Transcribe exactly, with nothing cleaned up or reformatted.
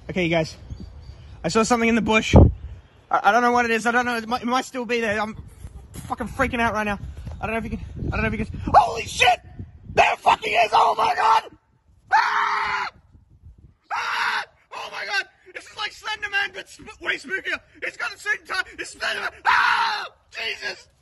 Okay, you guys. I saw something in the bush. I, I don't know what it is. I don't know. It might, it might still be there. I'm fucking freaking out right now. I don't know if you can. I don't know if you can. Holy shit! There fucking is! Oh my god! Ah! Ah! Oh my god! This is like Slender Man, but sp way spookier. It's got a certain time. It's Slender Man. Ah! Jesus!